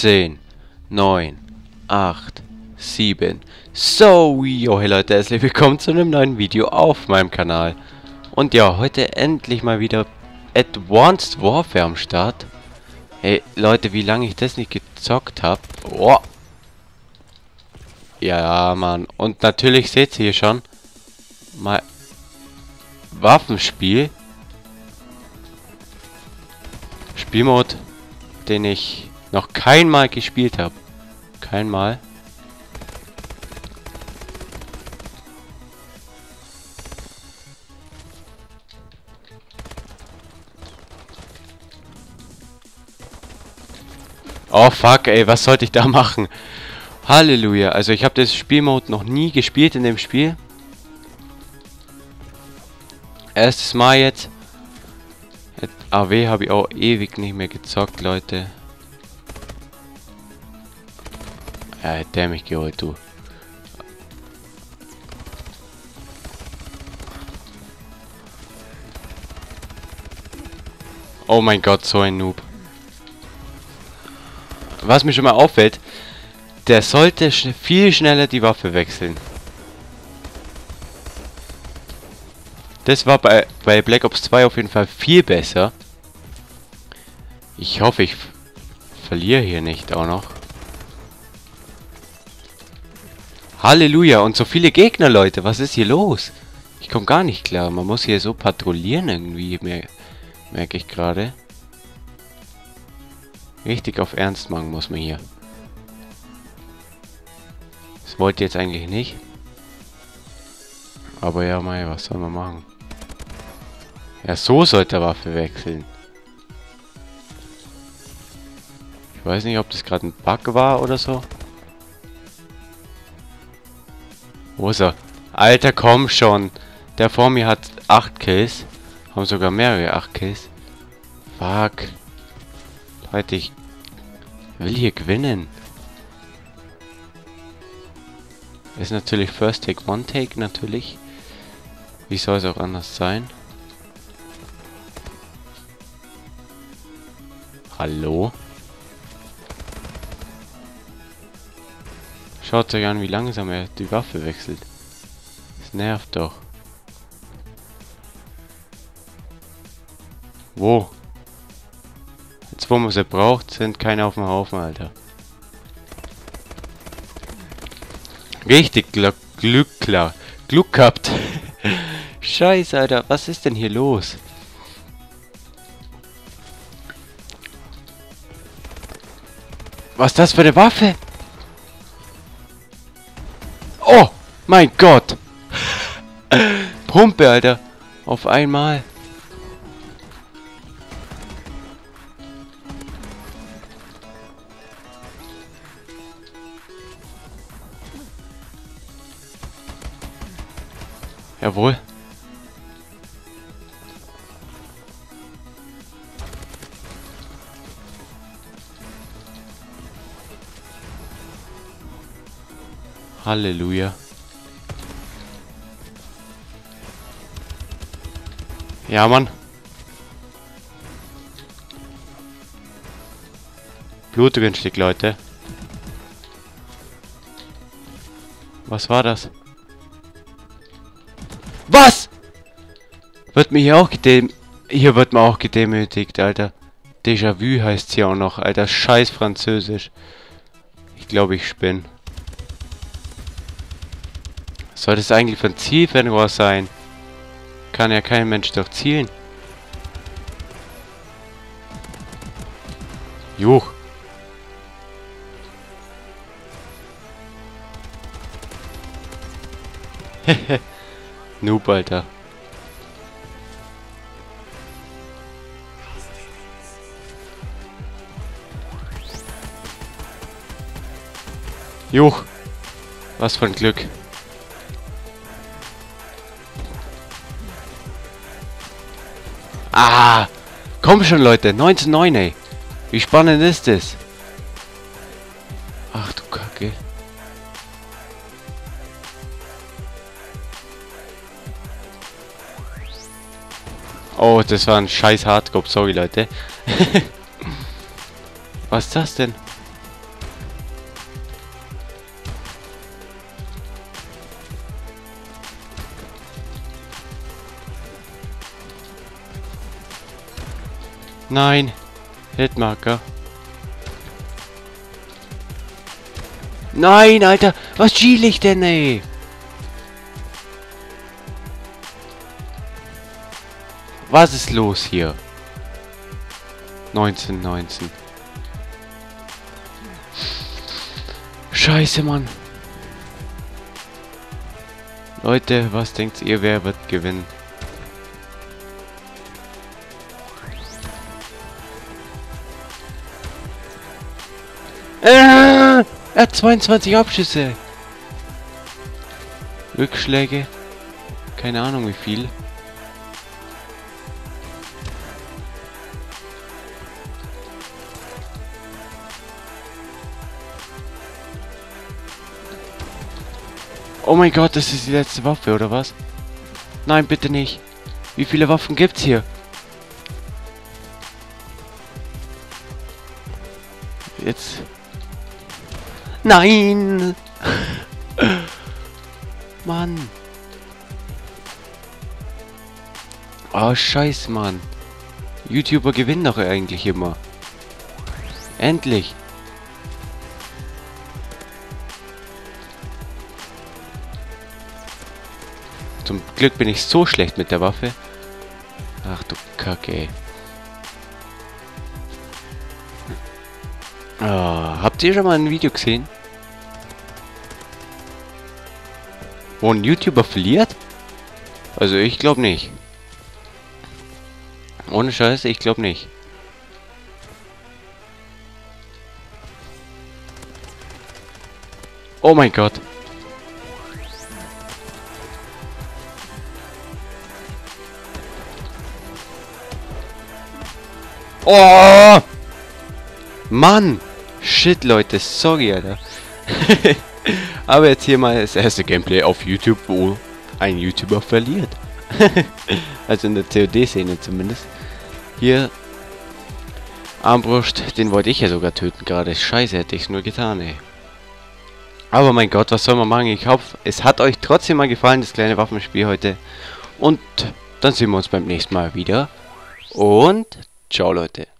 10, 9, 8, 7. So, yo, hey Leute, herzlich willkommen zu einem neuen Video auf meinem Kanal. Und ja, heute endlich mal wieder Advanced Warfare am Start. Hey Leute, wie lange ich das nicht gezockt habe. Oh. Ja, Mann. Und natürlich seht ihr hier schon mal Waffenspiel. Spielmod, den ich noch kein Mal gespielt habe. Kein Mal. Oh fuck, ey, was sollte ich da machen? Halleluja, also ich habe das Spielmode noch nie gespielt in dem Spiel. Erstes Mal jetzt. AW habe ich auch ewig nicht mehr gezockt, Leute. Ja, hätte der mich geholt, du. Oh mein Gott, so ein Noob. Was mir schon mal auffällt, der sollte viel schneller die Waffe wechseln. Das war bei Black Ops 2 auf jeden Fall viel besser. Ich hoffe, ich verliere hier nicht auch noch. Halleluja, und so viele Gegner, Leute. Was ist hier los? Ich komme gar nicht klar. Man muss hier so patrouillieren irgendwie, merke ich gerade. Richtig auf Ernst machen muss man hier. Das wollte ich jetzt eigentlich nicht. Aber ja, mei, was soll man machen? Ja, so sollte der Waffe wechseln. Ich weiß nicht, ob das gerade ein Bug war oder so. Wo ist er? Alter, komm schon. Der vor mir hat 8 Kills. Haben sogar mehrere 8 Kills. Fuck. Leute, ich will hier gewinnen. Ist natürlich First Take, One Take, natürlich. Wie soll es auch anders sein? Hallo? Schaut euch an, wie langsam er die Waffe wechselt. Das nervt doch. Wo? Jetzt, wo man sie braucht, sind keine auf dem Haufen, Alter. Richtig Glück gehabt. Scheiße, Alter. Was ist denn hier los? Was ist das für eine Waffe? Oh, mein Gott. Pumpe, Alter. Auf einmal. Jawohl. Halleluja. Ja, Mann. Blutdünnstück, Leute. Was war das? Was? Wird mir hier auch Hier wird man auch gedemütigt, Alter. Déjà-vu heißt hier auch noch, Alter. Scheiß Französisch. Ich glaube, ich spinne. Soll das eigentlich für ein Zielfernrohr sein? Kann ja kein Mensch doch zielen. Juch. Hehe. Noob, Alter. Juch. Was für ein Glück. Ah! Komm schon, Leute. 19:9, ey. Wie spannend ist das? Ach du Kacke. Oh, das war ein scheiß Hardcore. Sorry, Leute. Was ist das denn? Nein. Hitmarker. Nein, Alter. Was schiele ich denn, ey? Was ist los hier? 19. Scheiße, Mann. Leute, was denkt ihr, wer wird gewinnen? Er hat 22 Abschüsse. Rückschläge. Keine Ahnung wie viel. Oh mein Gott, das ist die letzte Waffe, oder was? Nein, bitte nicht. Wie viele Waffen gibt's hier? Jetzt. Nein! Mann. Oh, scheiße, Mann. YouTuber gewinnen doch eigentlich immer. Endlich. Zum Glück bin ich so schlecht mit der Waffe. Ach du Kacke, ey. Oh, habt ihr schon mal ein Video gesehen, wo ein YouTuber verliert? Also ich glaube nicht. Ohne Scheiße, ich glaube nicht. Oh mein Gott. Oh! Mann! Shit, Leute, sorry, Alter. Aber jetzt hier mal das erste Gameplay auf YouTube, wo ein YouTuber verliert. Also in der COD-Szene zumindest. Hier Armbrust, den wollte ich ja sogar töten gerade. Scheiße, hätte ich es nur getan, ey. Aber mein Gott, was soll man machen? Ich hoffe, es hat euch trotzdem mal gefallen, das kleine Waffenspiel heute. Und dann sehen wir uns beim nächsten Mal wieder. Und ciao, Leute.